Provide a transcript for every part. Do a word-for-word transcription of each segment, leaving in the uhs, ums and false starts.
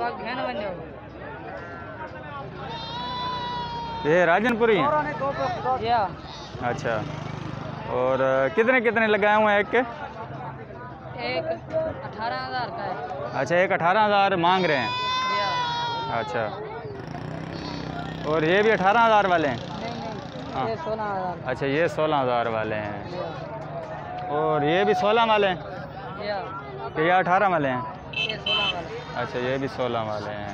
ये राजनपुरी हैं? अच्छा। और कितने कितने लगाए हुए हैं एक के? एक अठारह हजार का है। अच्छा, एक अठारह हजार मांग रहे हैं। अच्छा, और ये भी अठारह हजार वाले हैं? नहीं नहीं, हाँ। ये सोलह हजार। अच्छा, ये सोलह हजार वाले हैं। और ये भी सोलह वाले हैं कि ये अठारह वाले हैं? ये सोलह वाले। अच्छा, ये भी सोलह वाले हैं।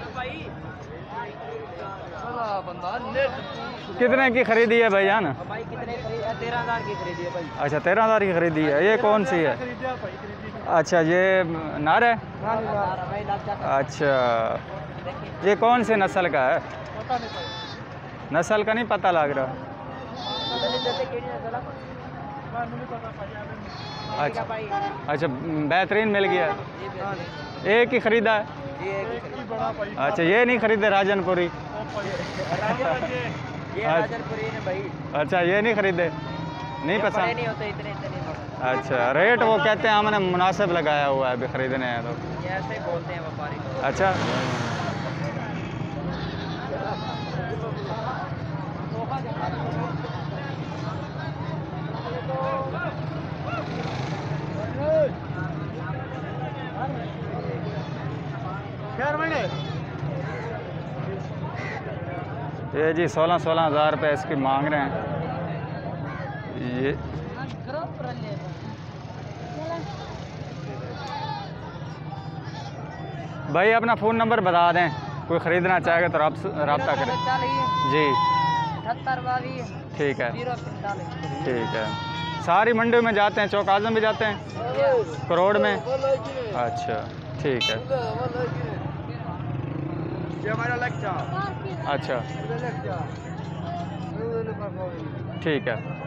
कितने की खरीदी है भाईजान? भाई कितने खरीदी? तेरह हजार की खरीदी है भाई। अच्छा, तेरह हजार की खरीदी है। ये कौन सी है? अच्छा, ये नार है। अच्छा, ये कौन से नस्ल का है? नस्ल का नहीं पता लग रहा। अच्छा अच्छा, बेहतरीन मिल गया। एक ही खरीदा है? अच्छा, ये नहीं खरीदे राजनपुरी? अच्छा, ये नहीं खरीदे, नहीं पसंद? नहीं होते इतने इतने। अच्छा, रेट वो कहते हैं हमने मुनासिब लगाया हुआ है, अभी खरीदने हैं तो ऐसे ही बोलते हैं व्यापारी। अच्छा, ये जी सोलह सोलह हज़ार रुपये इसकी मांग रहे हैं। ये भाई अपना फ़ोन नंबर बता दें, कोई ख़रीदना चाहेगा तो रब्ता करें जी। ठीक है, ठीक है। सारी मंडियों में जाते हैं, चौक आज़म भी जाते हैं, करोड़ में? अच्छा, ठीक है। अच्छा, ठीक है।